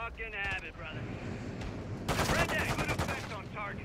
fucking have it, brother. Red Day, good effect on target.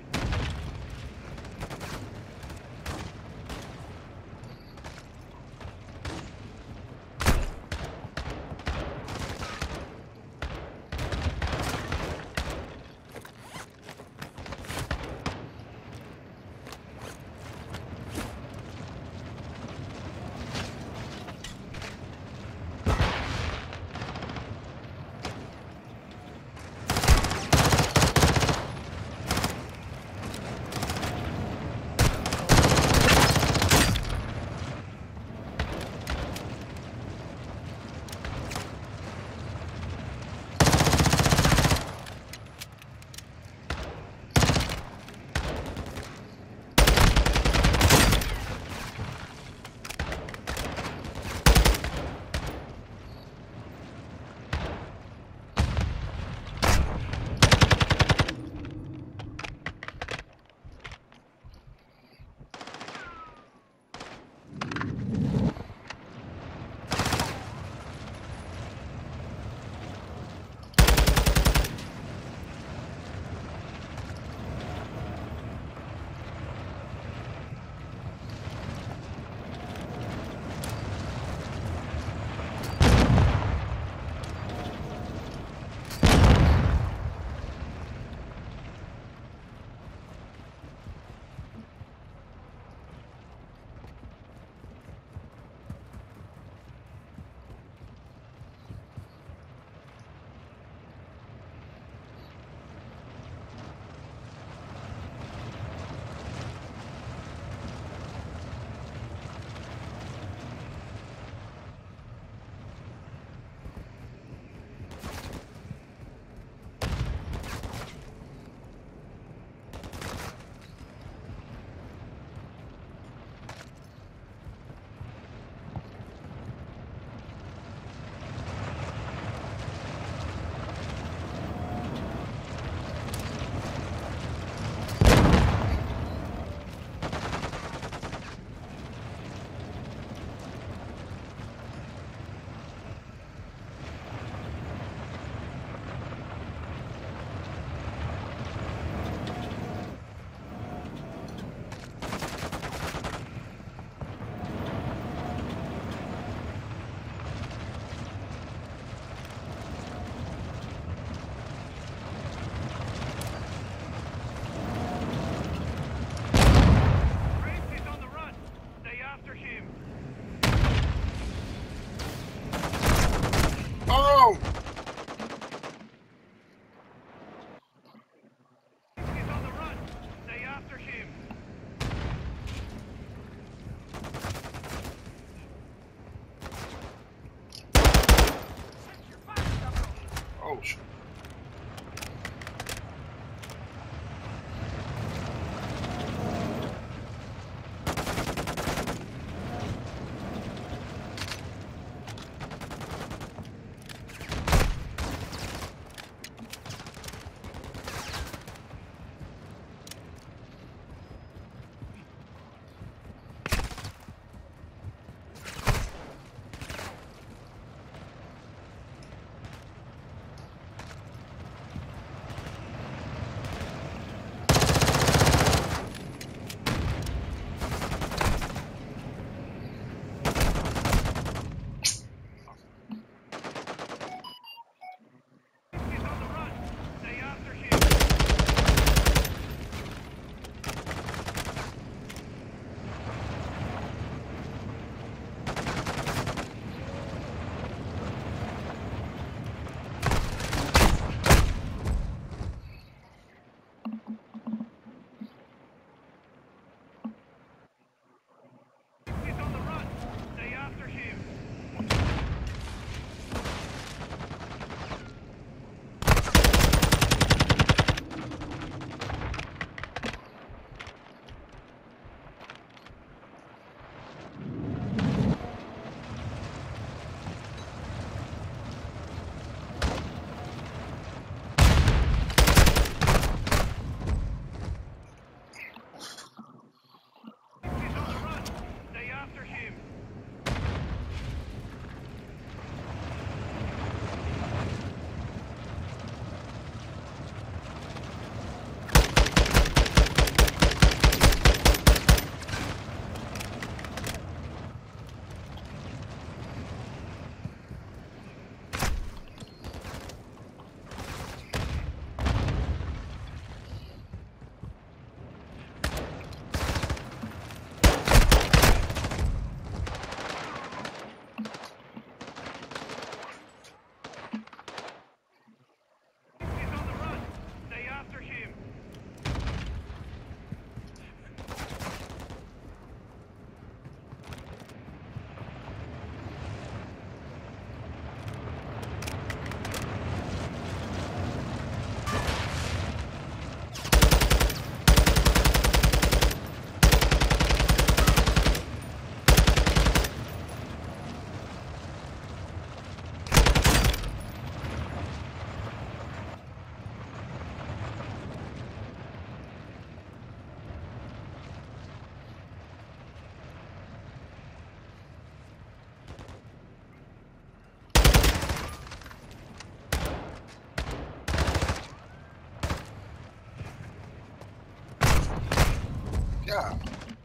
God.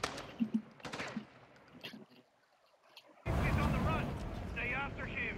He's on the run. Stay after him.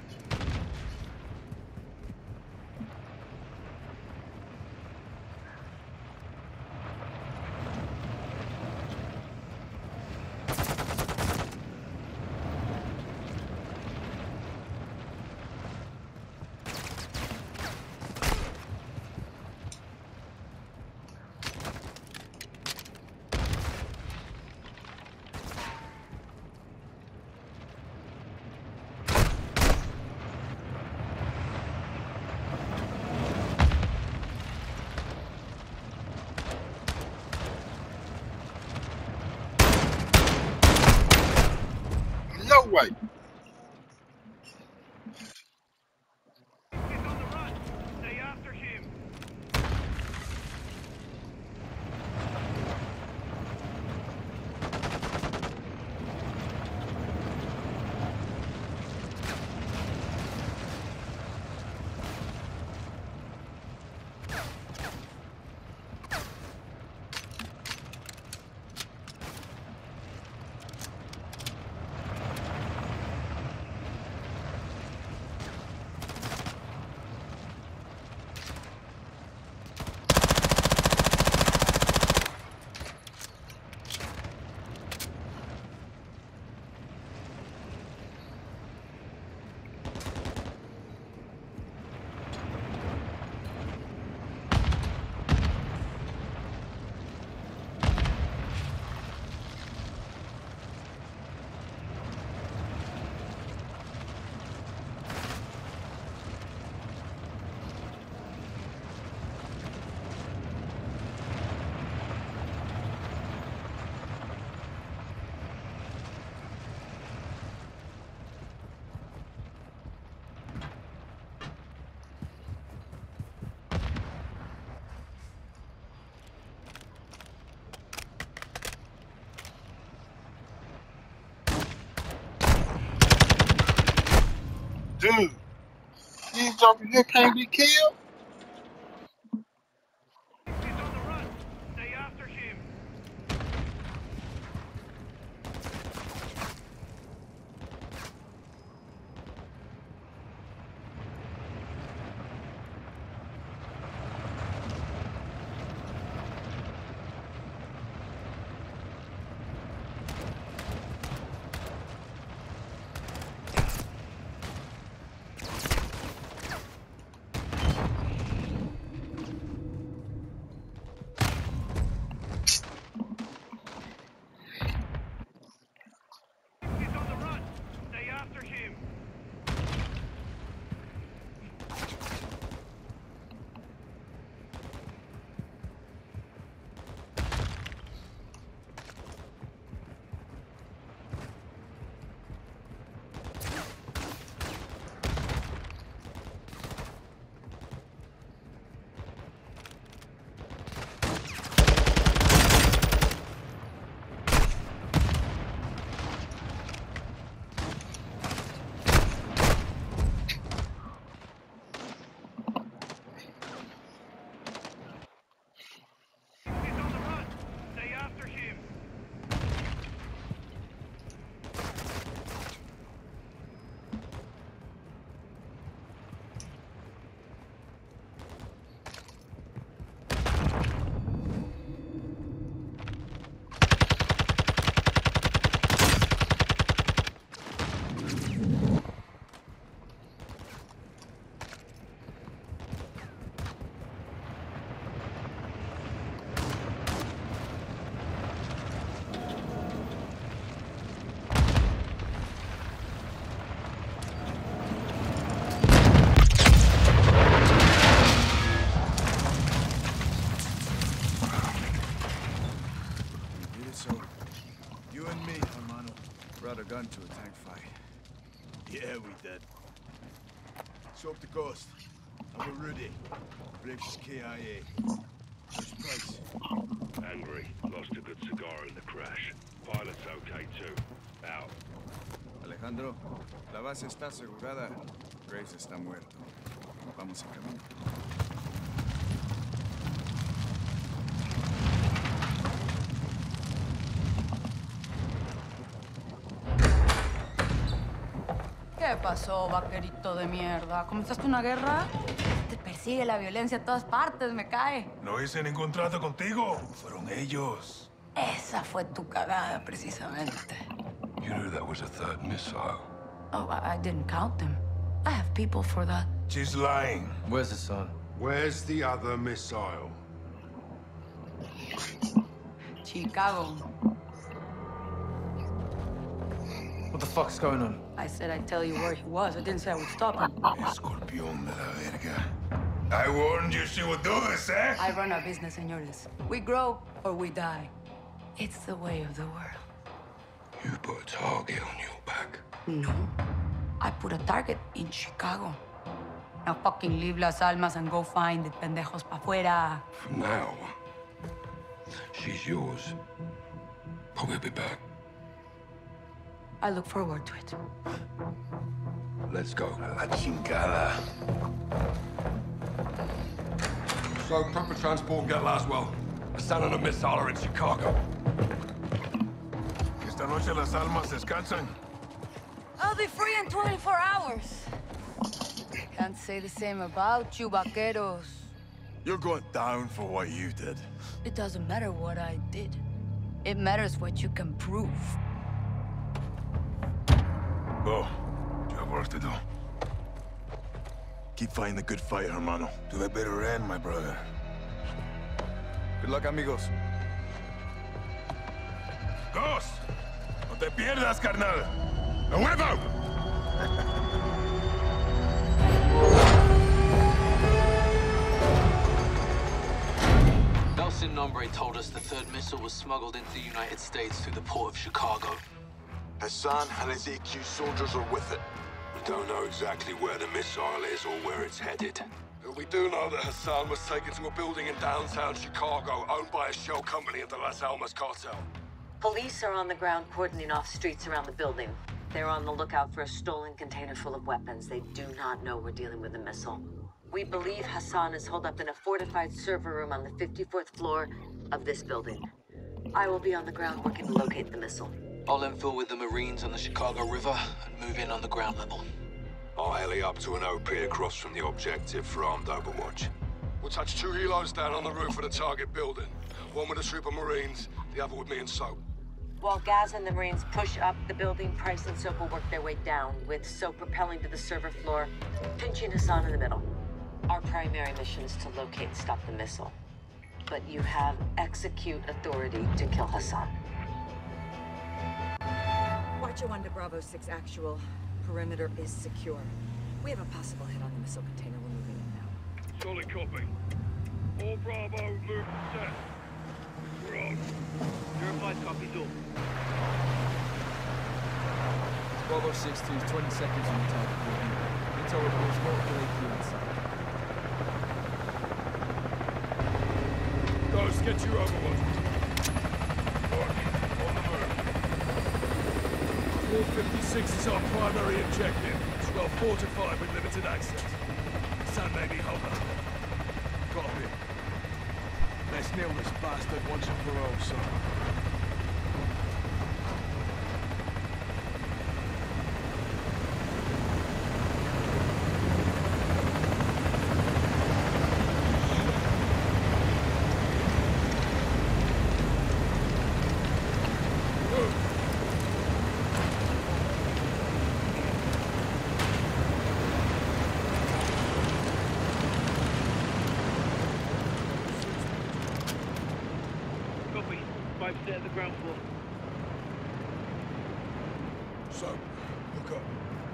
No way. He's on the run. Stay after him. Dude, these jokers here can't be killed? He's on the run. Stay after him. He's on the run. Stay after him. He's on the run. Stay after him. We did it, so you and me, hermano, brought a gun to a tank fight. Yeah, we did. Soak the coast. Abu Rudy. British KIA. First price. Angry. Lost a good cigar in the crash. Pilot's okay too. Out. Alejandro, la base está asegurada. Graves está muerto. Vamos en camino. ¿Qué pasó, vaquerito de mierda? ¿Comenzaste una guerra? Te persigue la violencia a todas partes, me cae. No hice ningún trato contigo. Fueron ellos. Esa fue tu cagada, precisamente. You knew that was a third missile. Oh, I didn't count them. I have people for that. She's lying. Where's Hassan? Where's the other missile? Chicago. What the fuck's going on? I said I'd tell you where he was. I didn't say I would stop him. Escorpión de la verga. I warned you she would do this, eh? I run our business, señores. We grow or we die. It's the way of the world. You put a target on your back. No. I put a target in Chicago. Now fucking leave Las Almas and go find the pendejos pa' fuera. For now, she's yours. But we'll be back. I look forward to it. Let's go. A la chingada. So, proper transport get Laswell. Hassan and a missile are in Chicago. Esta noche las almas descansan. I'll be free in 24 hours. Can't say the same about you, vaqueros. You're going down for what you did. It doesn't matter what I did. It matters what you can prove. Go. You have work to do. Keep fighting the good fight, hermano. To the bitter end, my brother. Good luck, amigos. Ghost! No te pierdas, carnal. ¡A huevo! El Sin Nombre told us the third missile was smuggled into the United States through the port of Chicago. Hassan and his EQ soldiers are with it. We don't know exactly where the missile is or where it's headed. But we do know that Hassan was taken to a building in downtown Chicago owned by a shell company of the Las Almas cartel. Police are on the ground cordoning off streets around the building. They're on the lookout for a stolen container full of weapons. They do not know we're dealing with a missile. We believe Hassan is holed up in a fortified server room on the 54th floor of this building. I will be on the ground working to locate the missile. I'll infill with the Marines on the Chicago River and move in on the ground level. I'll heli up to an OP across from the objective for armed overwatch. We'll touch 2 helos down on the roof of the target building. One with a troop of Marines, the other with me and Soap. While Gaz and the Marines push up the building, Price and Soap will work their way down, with Soap propelling to the server floor, pinching Hassan in the middle. Our primary mission is to locate and stop the missile. But you have execute authority to kill Hassan. Watcher 1 to Bravo 6 actual. Perimeter is secure. We have a possible hit on the missile container. We're moving in now. Solid copy. All Bravo, move set. We're on. Your 5 copies all. Bravo 16 is 20 seconds on the target. Intel reports multiple AP inside. Ghost, get your overwatch. Look, on the move. 456 is our primary objective. It's well fortified with limited access. Sun may be hold up. Copy. Let's nail this bastard once and for all, son. Copy. 5 set at the ground floor. So, look up.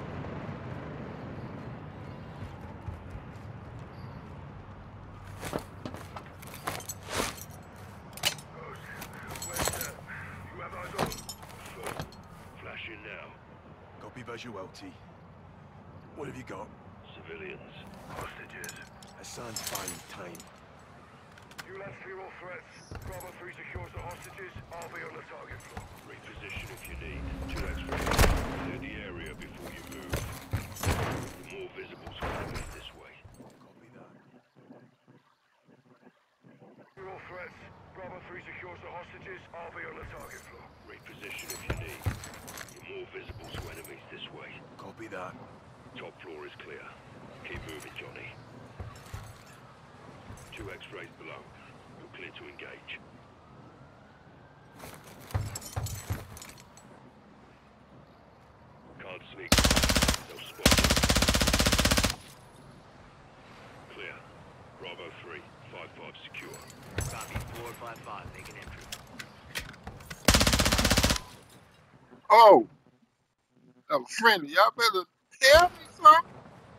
You have eyes on. Flashing now. Copy visual, T. What have you got? Civilians. Hostages. Hassan's buying time. You last clear all threats. Bravo 3 secures the hostages. I'll be on the target floor. Reposition if you need. 2 extra. Clear the area before you move. The more visible's gonna be this way. Copy that. Clear all threats. Bravo Bravo 3 secures the hostages. I'll be on the target floor. Reposition if you need. You're more visible to enemies this way. Copy that. Top floor is clear. Keep moving, Johnny. 2 X-rays below. You're clear to engage. Can't sneak. They'll spot you. Clear. Bravo 3, 5-5 secure. Copy 455, make an entry. Oh, I'm friendly. Y'all better tell me something.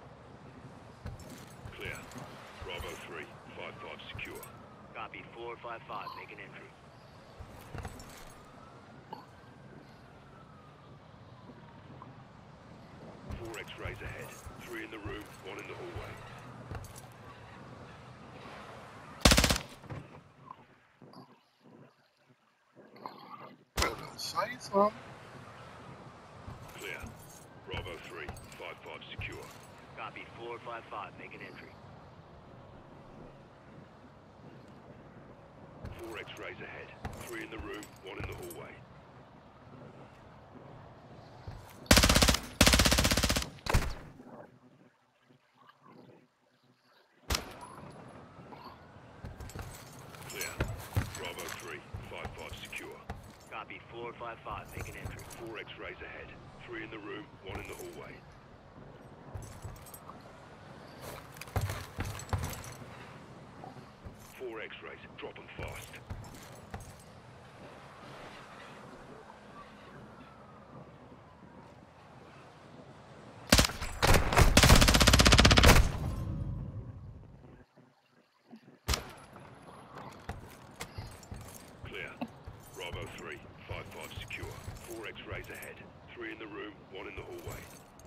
Clear. Bravo 3, 5-5 secure. Copy 455, make an entry. Four X-rays ahead. 3 in the room, 1 in the hallway. Better say something. Clear. Bravo 3, 5-5 secure. Copy 455, make an entry. 4 X-rays ahead. 3 in the room, 1 in the hallway. Clear. Bravo 3, 5-5 secure. Copy 455, make an entry. 4 X-rays ahead. 3 in the room, 1 in the hallway. Four X-rays. Drop them fast. Clear. Bravo 3, 5-5 secure. 4 X-rays ahead. 3 in the room, 1 in the hallway.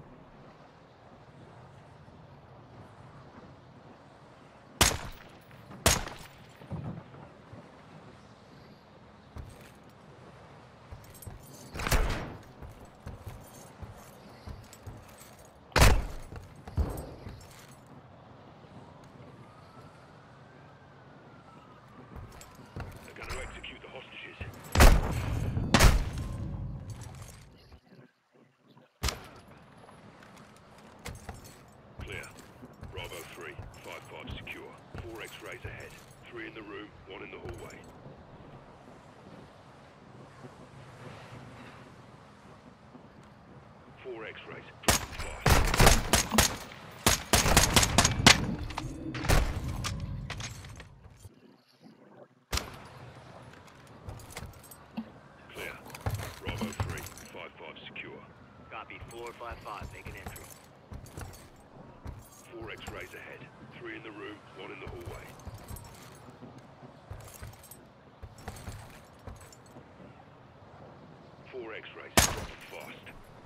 They're going to execute the hostages. Clear. Bravo 3, 5-5 secure. 4 X-rays ahead. 3 in the room, 1 in the hallway. Four X-rays. Drop them fast. Clear. Bravo 3, 5-5 secure. Copy 455, make an entry. 4 X-rays ahead. 3 in the room, 1 in the hallway. Four X-rays. Drop them fast.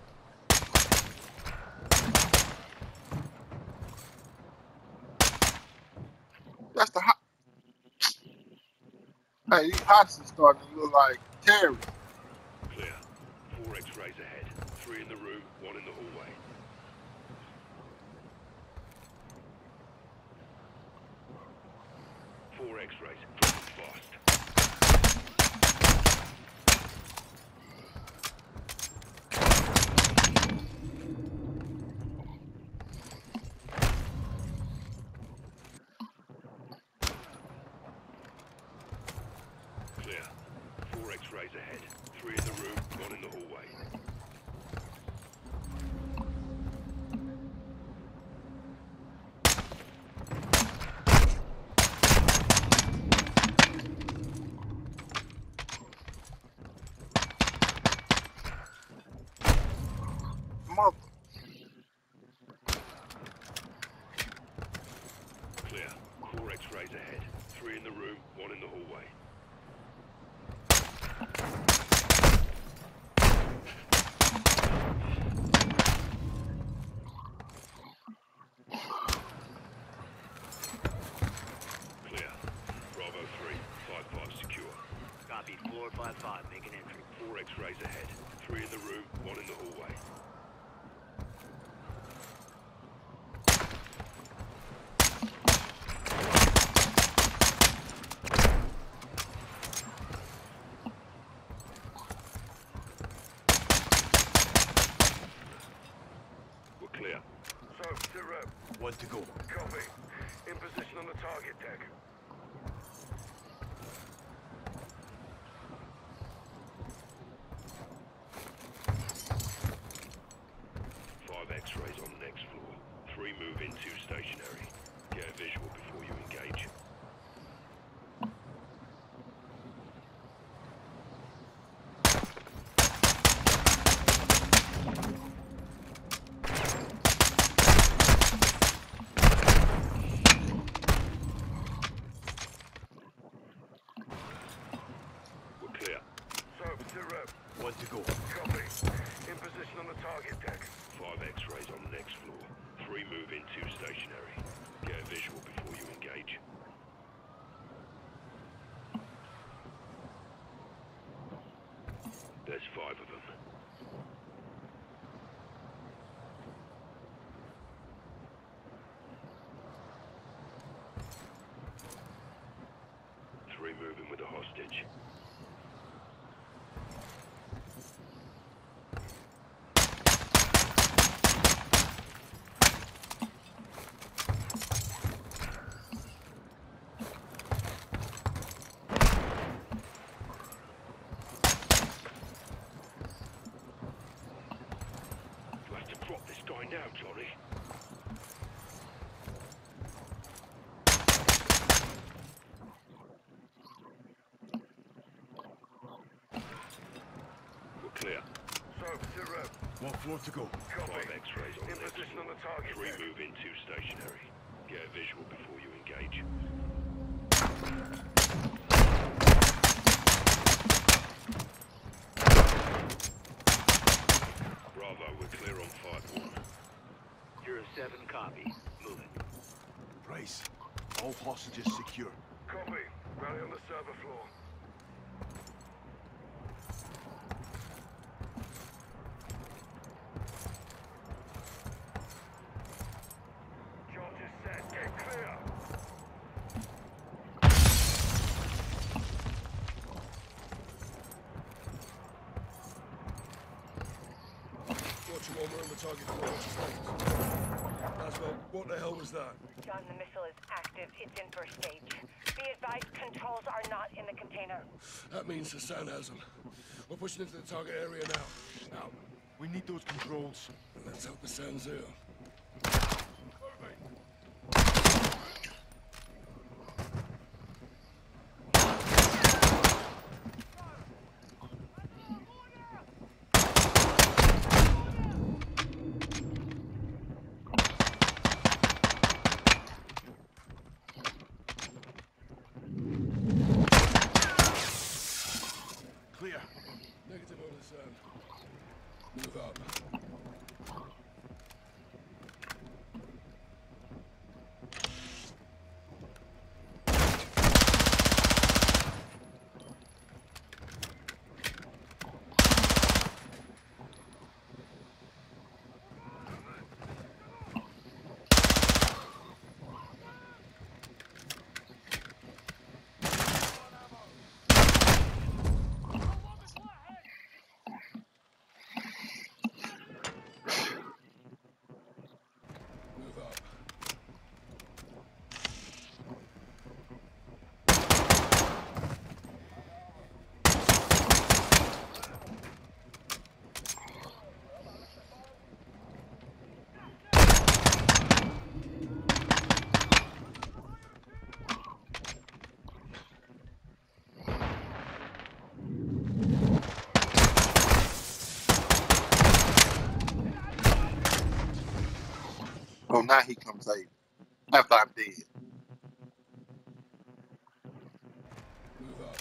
That's the hot. Hey, these hostages starting to look like terrorists. Clear. 4 X-rays ahead. 3 in the room, 1 in the hallway. Four X-rays. Drop them fast. Clear. 4 X-rays ahead. 3 in the room, 1 in the hallway. Mother. Clear. 4 X-rays ahead. 3 in the room, 1 in the hallway. Clear. Bravo 3, 5-5 secure. Copy 455, make an entry. 4 X-rays ahead. 3 in the room, 1 in the hallway. to go. Copy. In position on the target deck. 5 X-rays on the next floor. 3 move in, 2 stationary. Get a visual before you engage. There's 5 of them. Moving with a hostage. You have to drop this guy now, Johnny. Clear. So, sit rep. 1 floor to go. Copy. 5 X-rays on the next position on the target. 3 move in, 2 stationary. Get a visual before you engage. Bravo, we're clear on 5-1. 07 copy. Moving. Price. All hostages secure. Copy. Rally on the server floor. While we're on the target floor, what's your status? Aswell, what the hell was that? John, the missile is active. It's in first stage. Be advised, controls are not in the container. That means Hassan has them. We're pushing into the target area now. Now, we need those controls. Let's hope Hassan's here. Negative on Hassan. Move up. Oh, now he comes later. After I'm dead. Move up.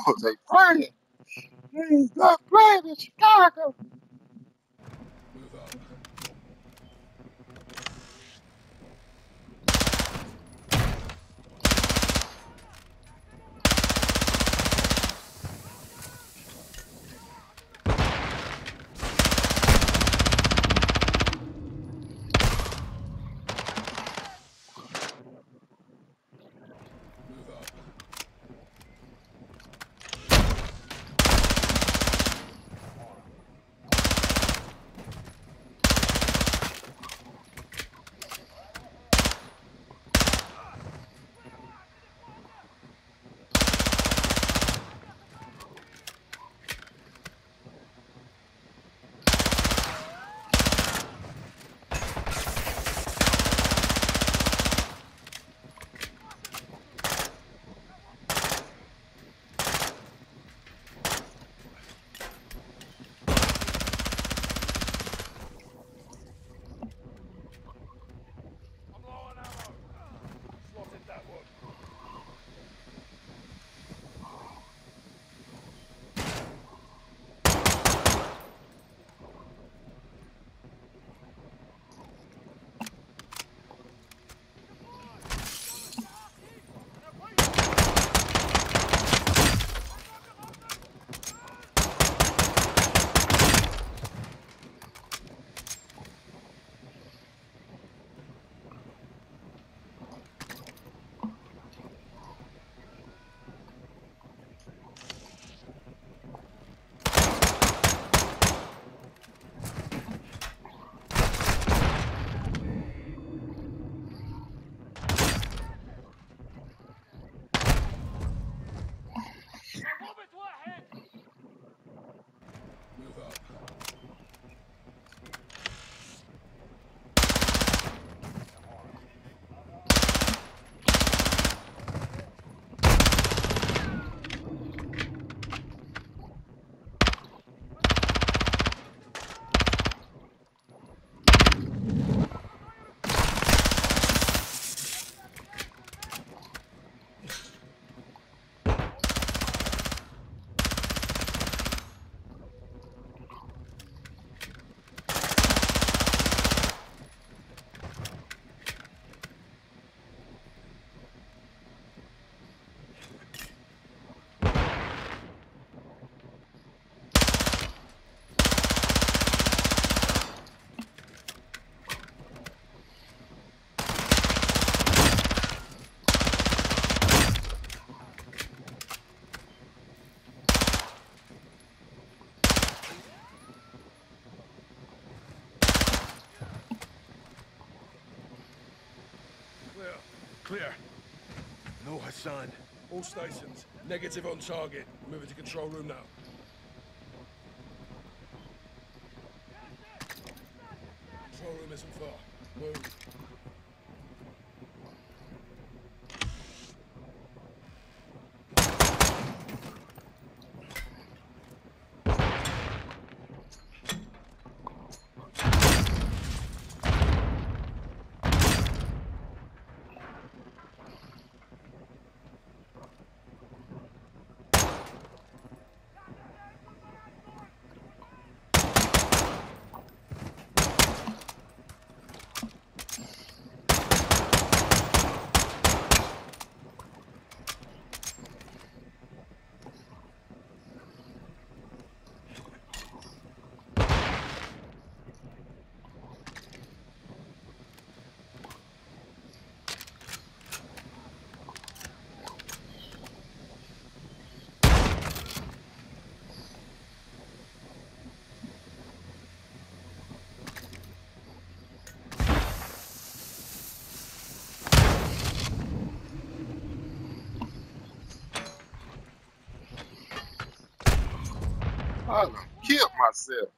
they playing. They not playing in Chicago. Move up. Clear. No Hassan. All stations. Negative on target. Moving to control room now. Control room isn't far. Move. I done killed myself.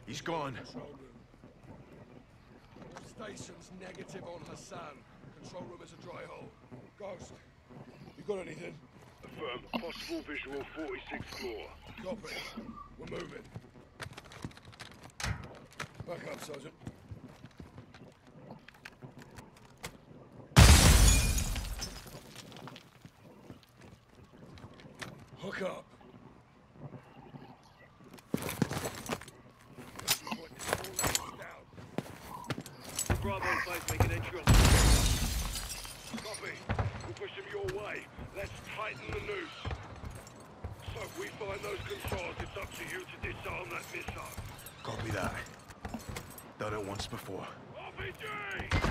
He's gone. All stations negative on Hassan. Control room is a dry hole. Ghost, you got anything? Affirm. Possible visual 46th floor. Copy. We're moving. Back up, Sergeant. Hook up. Bravo 5 make an entry on the Copy. We'll push them your way. Let's tighten the noose. So if we find those controls, it's up to you to disarm that missile. Copy that. Done it once before. RPG!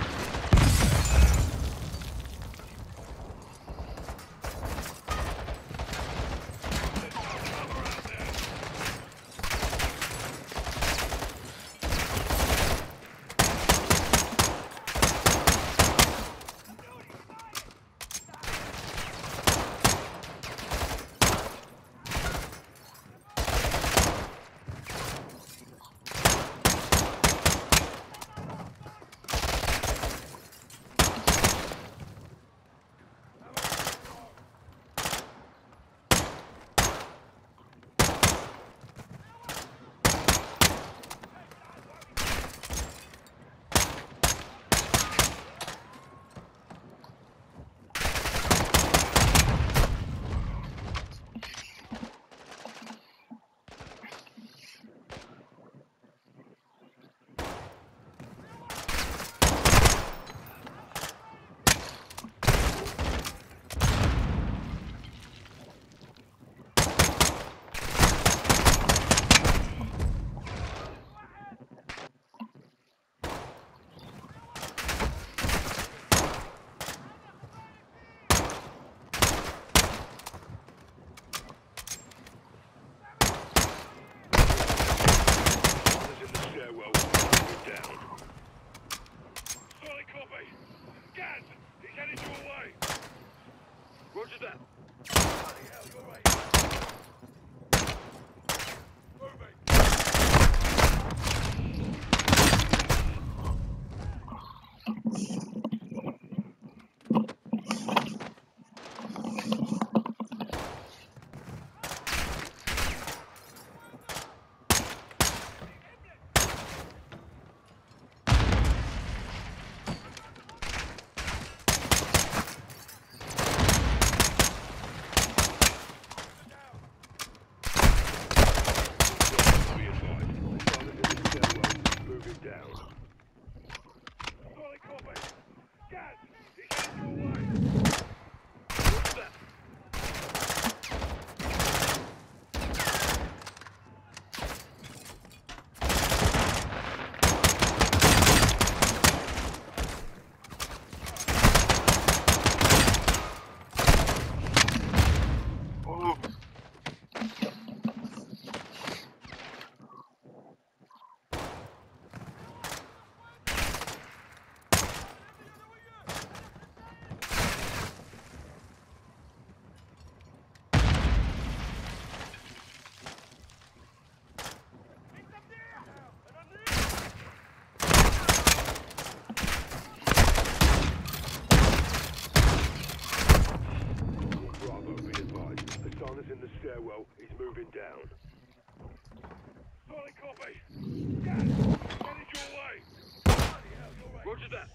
Roger that. Bloody hell, you're right. In the stairwell, he's moving down. Solid copy. Gas! Headed your way. Roger that.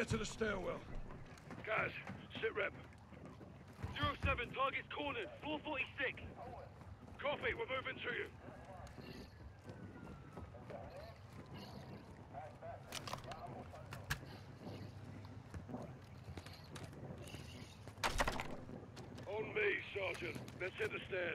get to the stairwell. Guys, sit rep. 07, target's cornered. Floor 46. Copy, we're moving to you. On me, Sergeant. Let's hit the stairs.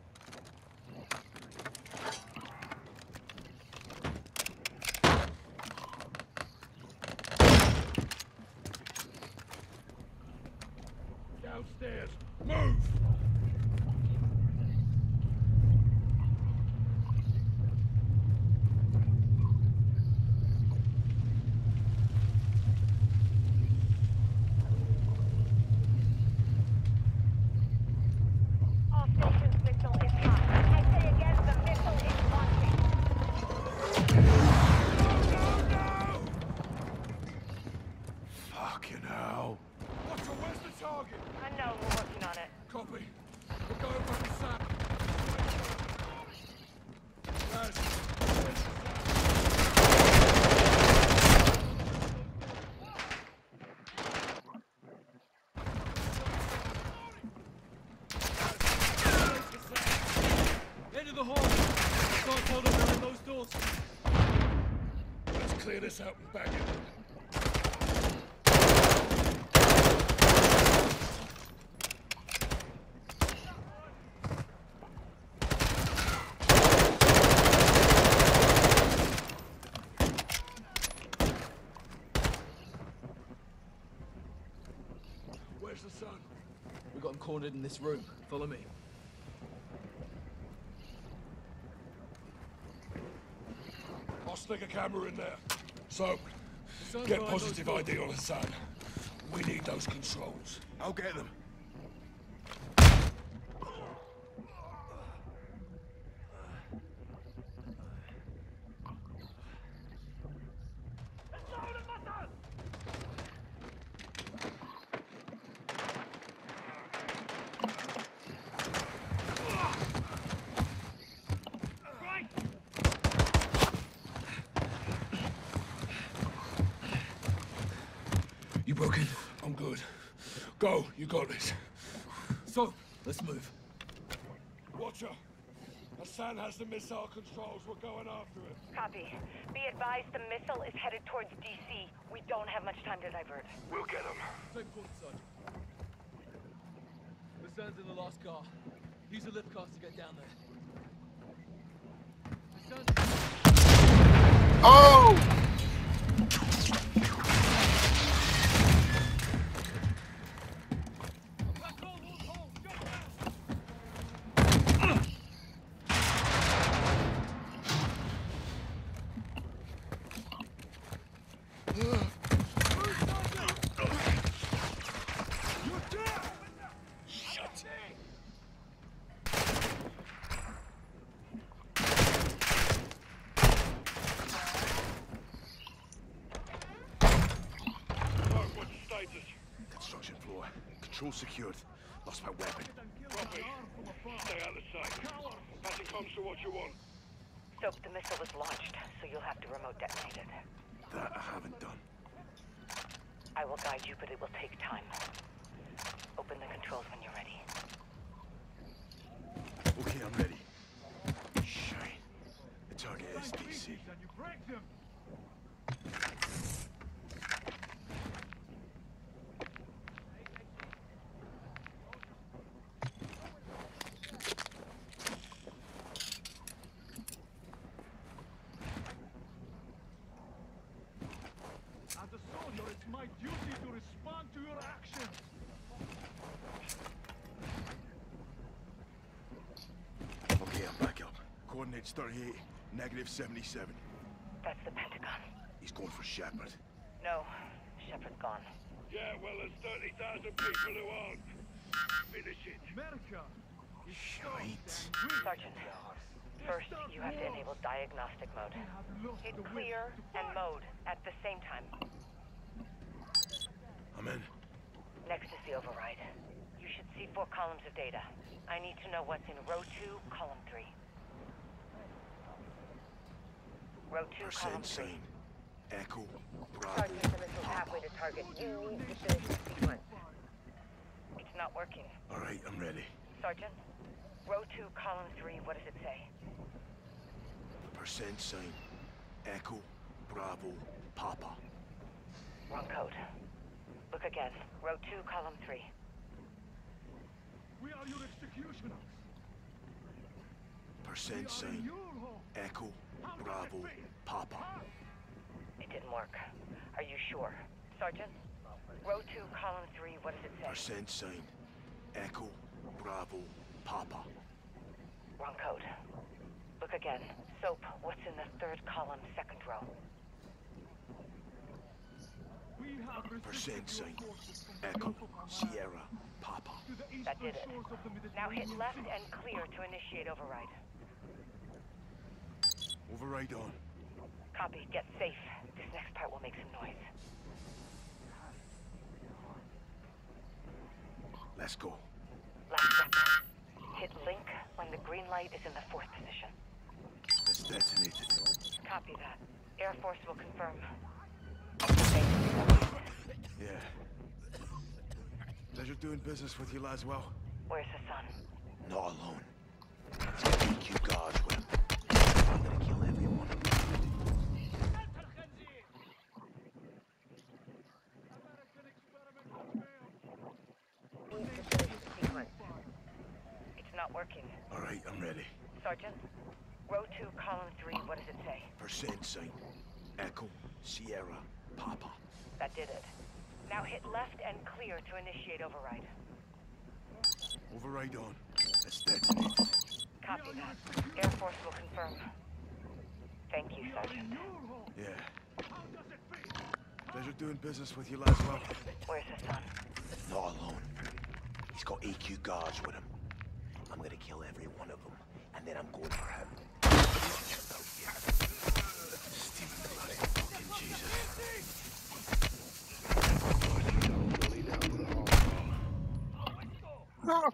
Downstairs. Move! All stations, missile is hot. I say again, the missile is launching. Fucking hell. Watcher, where's the target? Unknown, we're working on it. Copy. We're going back to Sam. End of the hall. Start holding behind those doors. Let's clear this out and bag it. Where's the sun? We got him cornered in this room. Follow me. I'll stick a camera in there. So, get positive ID on Hassan. We need those controls. I'll get them. You broken? I'm good. Go, you got this. So, let's move. Watcher, Hassan has the missile controls. We're going after him. Copy. Be advised, the missile is headed towards DC. We don't have much time to divert. We'll get him. Same point, Sergeant. Hassan's in the last car. Use a lift car to get down there. Hassan. Oh! Construction floor. Control secured. Lost my weapon. Copy. Stay out of sight. Passing comms to what you want. Soap, the missile was launched, so you'll have to remote detonate it. That I haven't done. I will guide you, but it will take time. Open the controls when you're ready. Okay, I'm ready. Shite. The target is DC. As a soldier, it's my duty to respond to your actions. Okay, I'm back up. Coordinates 38, negative 77. That's the Pentagon. He's going for Shepard. No, Shepard's gone. Yeah, well, there's 30,000 people who aren't. Finish it. America! Shite. Sergeant, first you have to enable diagnostic mode. Hit clear and mode at the same time. I'm in. Next is the override. You should see 4 columns of data. I need to know what's in row 2, column 3. Row 2, You're column 3. insane. Echo, Bravo, Sergeant, the missile's halfway to target. You need to finish the sequence. It's not working. All right, I'm ready. Sergeant, row 2, column 3, what does it say? Percent sign. Echo, Bravo, Papa. Wrong code. Look again. Row 2, column 3. We are your executioners. Percent sign. Echo, Bravo, Papa. It didn't work. Are you sure? Sergeant, row 2, column 3, what does it say? Percent sign. Echo, Bravo, Papa. Wrong code. Look again. Soap, what's in the 3rd column, 2nd row? Percent sign. Echo, Sierra, Papa. That did it. Now hit left and clear to initiate override. Override on. Copy. Get safe. This next part will make some noise. Let's go. Last step. Hit link when the green light is in the 4th position. It's detonated. Copy that. Air Force will confirm. Yeah. Pleasure doing business with you, Laswell. Where's Hassan? Not alone. He's got EQ guards with him. I'm gonna kill every one of them. Need to finish the sequence. It's not working. All right, I'm ready. Sergeant, row 2, column 3, what does it say? Percent sign. Echo, Sierra, Papa. That did it. Now hit left and clear to initiate override. Override on. It's detonated. Copy that. Air Force will confirm. Thank you, Sergeant. Yeah. Pleasure doing business with you, Laswell. Where's Hassan? Not alone. He's got EQ guards with him. I'm gonna kill every one of them, and then I'm going for him. Steven, bloody fucking Jesus. No,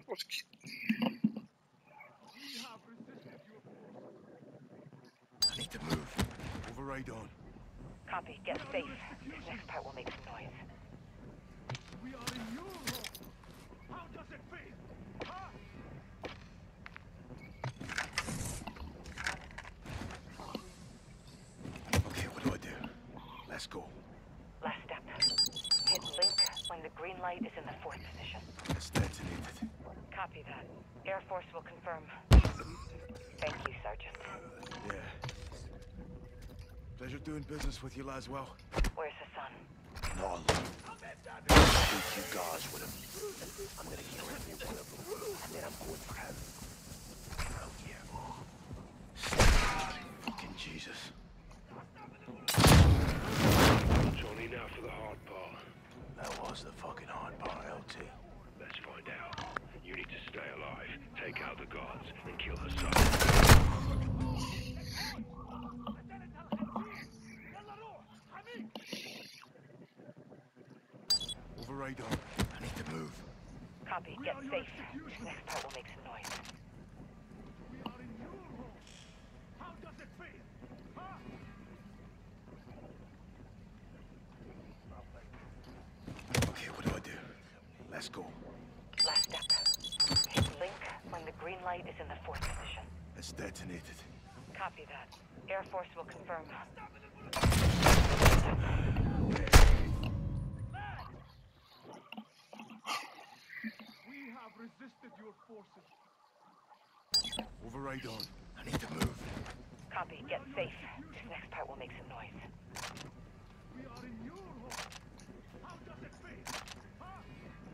I need to move. Override on. Copy. Get safe. This next part will make some noise. We are in your home. How does it feel? Huh? Okay, what do I do? Let's go. Last step. Hit link when the green light is in the 4th position. It's detonated. Copy that. Air Force will confirm. Thank you, Sergeant. Yeah. Pleasure doing business with you, Laswell. Where's Hassan? Not alone. EQ guards with him. I'm gonna kill every one of them, and then I'm going for him. Oh, yeah. Fucking Jesus. Johnny, now for the hard part. That was the fucking hard part, LT. Let's find out. You need to stay alive, take out the guards, and kill Hassan. Override on. I need to move. Copy. Get safe. This next part will make some noise. We are in your home. How does it feel? Huh? Okay, what do I do? Let's go. Last step. Hit link when the green light is in the 4th position. It's detonated. Copy that. Air Force will confirm. We have resisted your forces. Override on. I need to move. Copy. Get safe. This next part will make some noise. We are in your home. How does it feel? Huh?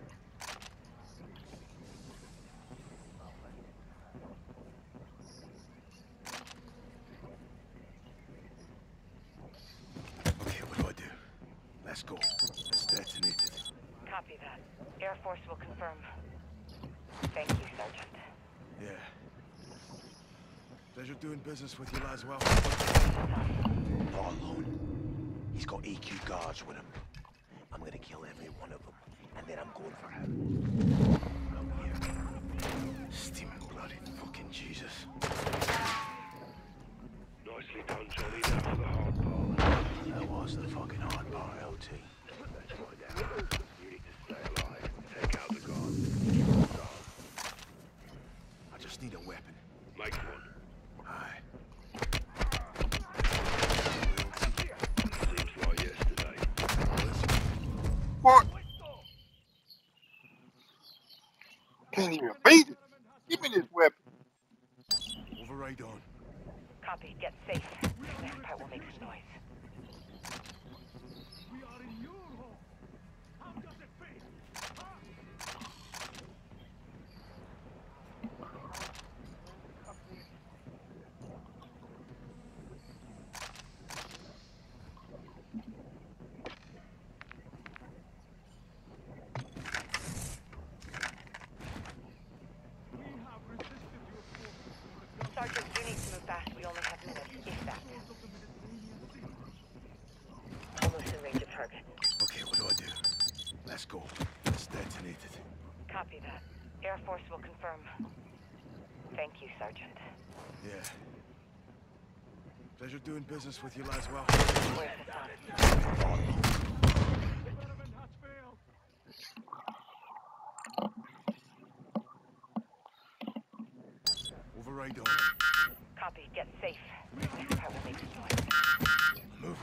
Okay, what do I do? Let's go. It's detonated. Copy that. Air Force will confirm. Thank you, Sergeant. Yeah. Pleasure doing business with you, Laswell. Not alone. He's got EQ guards with him. I'm gonna kill every one of them, and then I'm going for him. Oh, yeah. Steaming bloody fucking Jesus. Nicely done, Johnny. Now for the hard part. That was just need a weapon. Make one. Aye. Seems like yesterday. What? Can't even beat it. Give me this weapon. Override on. Copy. Get safe. Next part will make some noise. Sergeant, you need to move fast. We only have minutes, if that. Almost in range of target. Okay, what do I do? Let's go. It's detonated. Copy that. Air Force will confirm. Thank you, Sergeant. Yeah. Pleasure doing business with you, Laswell. Where's Hassan? Override on. Copy. Get safe. Next part will make some noise. Move.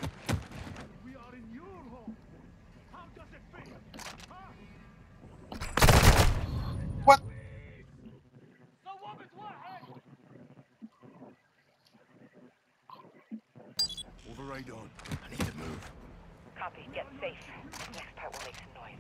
What? Override on. I need to move. Copy. Get safe. Next part will make some noise.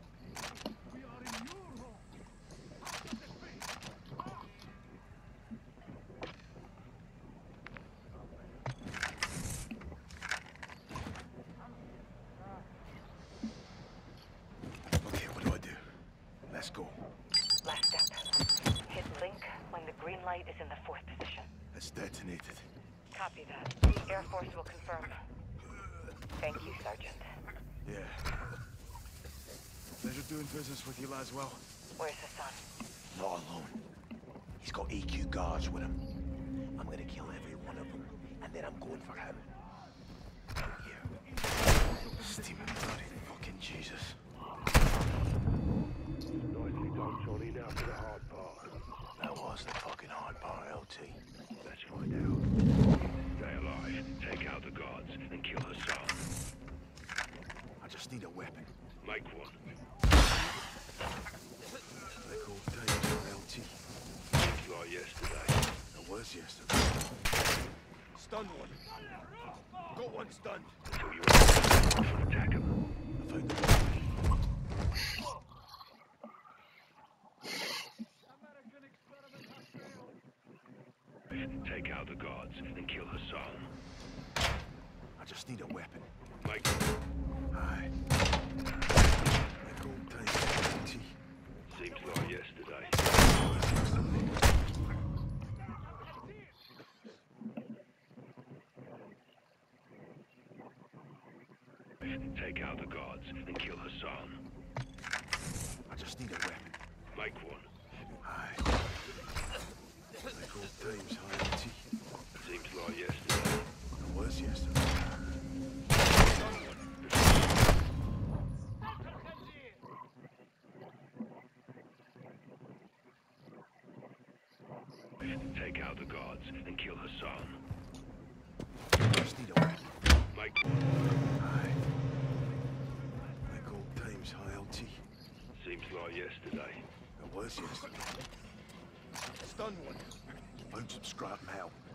Okay, what do I do? Let's go. Last step. Hit link when the green light is in the 4th position. It's detonated. Copy that. Air Force will confirm. Thank you, Sergeant. Yeah. Pleasure doing business with you, Laswell. Where's Hassan? Not alone. He's got AQ guards with him. I'm gonna kill every one of them, and then I'm going for him. Out here. Steaming bloody fucking Jesus. Nicely done, Johnny. Now for the hard part. That was the fucking hard part, LT. Let's find out. Stay alive, take out the guards, and kill Hassan. I just need a weapon. Make one. Like old days for LT. Seems like yesterday. It was yesterday. Stun one. Got one stunned. Until you attack him. I found the Take out the guards and kill Hassan. I just need a weapon. Make one. Aye. Like old days for LT. Seems like yesterday. Take out the guards and kill Hassan. I just need a weapon. Make one. Aye. Like old times, huh, LT? Seems like yesterday. It was yesterday. Take out the guards and kill Hassan. I just need a weapon. Make one. Aye. Like old times, huh, LT? Seems like yesterday. It was yesterday. Stun one. Found some scrap metal.